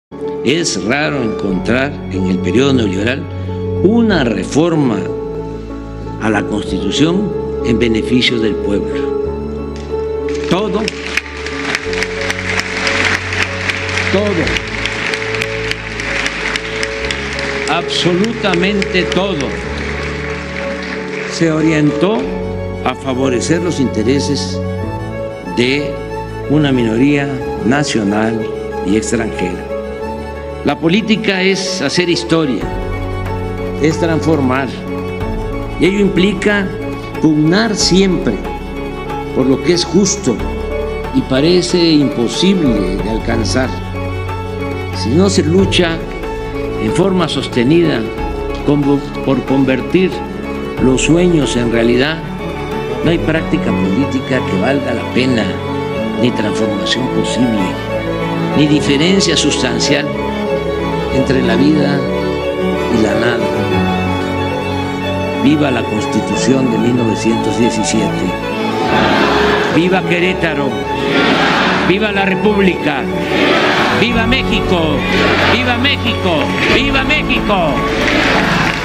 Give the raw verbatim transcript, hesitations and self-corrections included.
Es raro encontrar en el periodo neoliberal una reforma a la Constitución en beneficio del pueblo. Todo, todo, absolutamente todo se orientó a favorecer los intereses de una minoría nacional y extranjera. La política es hacer historia, es transformar, y ello implica pugnar siempre por lo que es justo y parece imposible de alcanzar. Si no se lucha en forma sostenida como por convertir los sueños en realidad, no hay práctica política que valga la pena, ni transformación posible, ni diferencia sustancial entre la vida y la nada. Viva la Constitución de mil novecientos diecisiete. Viva Querétaro. Viva la República. Viva México. Viva México. Viva México.